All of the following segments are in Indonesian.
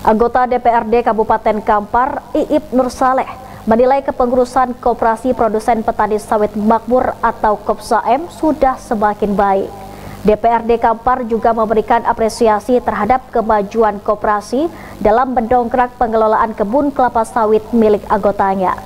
Anggota DPRD Kabupaten Kampar, Iip Nur Saleh, menilai kepengurusan Koperasi Produsen Petani Sawit Makmur atau KOPSAM sudah semakin baik. DPRD Kampar juga memberikan apresiasi terhadap kemajuan koperasi dalam mendongkrak pengelolaan kebun kelapa sawit milik anggotanya.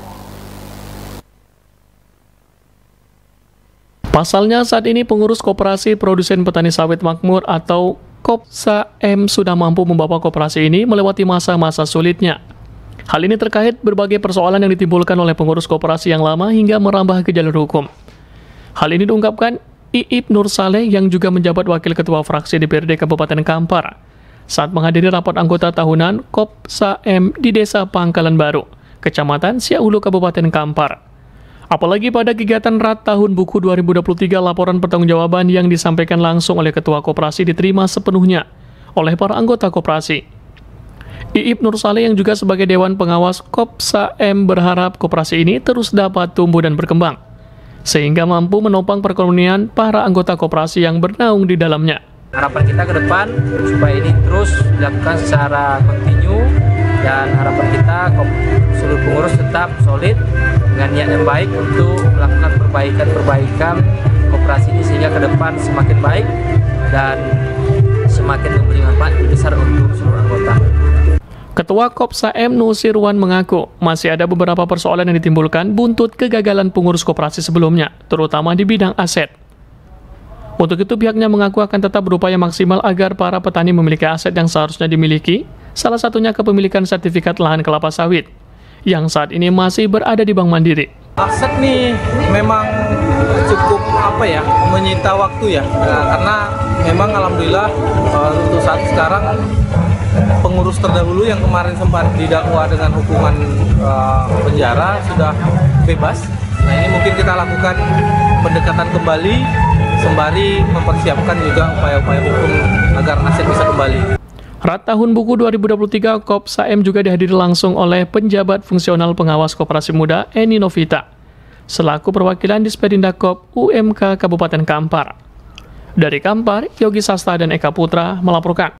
Pasalnya saat ini pengurus Koperasi Produsen Petani Sawit Makmur atau KOPSAM sudah mampu membawa koperasi ini melewati masa-masa sulitnya. Hal ini terkait berbagai persoalan yang ditimbulkan oleh pengurus koperasi yang lama hingga merambah ke jalur hukum. Hal ini diungkapkan Iip Nur Saleh yang juga menjabat Wakil Ketua Fraksi DPRD Kabupaten Kampar saat menghadiri rapat anggota tahunan KOPSAM di Desa Pangkalan Baru, Kecamatan Siaulu, Kabupaten Kampar. Apalagi pada kegiatan RAT Tahun Buku 2023, laporan pertanggungjawaban yang disampaikan langsung oleh Ketua Koperasi diterima sepenuhnya oleh para anggota koperasi. Iip Nur Saleh yang juga sebagai Dewan Pengawas KOPSAM berharap koperasi ini terus dapat tumbuh dan berkembang, sehingga mampu menopang perekonomian para anggota koperasi yang bernaung di dalamnya. Harapan kita ke depan supaya ini terus dilakukan secara kontinu, dan harapan kita seluruh pengurus tetap solid dengan niat yang baik untuk melakukan perbaikan koperasi ini sehingga ke depan semakin baik dan semakin memberi manfaat besar untuk seluruh anggota. Ketua KOPSAM Nusirwan mengaku masih ada beberapa persoalan yang ditimbulkan buntut kegagalan pengurus koperasi sebelumnya, terutama di bidang aset. Untuk itu pihaknya mengaku akan tetap berupaya maksimal agar para petani memiliki aset yang seharusnya dimiliki, salah satunya kepemilikan sertifikat lahan kelapa sawit, yang saat ini masih berada di Bank Mandiri. Aset nih memang cukup menyita waktu ya, karena memang alhamdulillah untuk saat sekarang pengurus terdahulu yang kemarin sempat didakwa dengan hukuman penjara sudah bebas. Nah, ini mungkin kita lakukan pendekatan kembali sembari mempersiapkan juga upaya-upaya hukum agar aset bisa kembali. RAT Tahun Buku 2023 KOPSAM juga dihadiri langsung oleh penjabat fungsional pengawas koperasi muda Eni Novita selaku perwakilan Disperindak KOP UMK Kabupaten Kampar. Dari Kampar, Yogi Sasta dan Eka Putra melaporkan.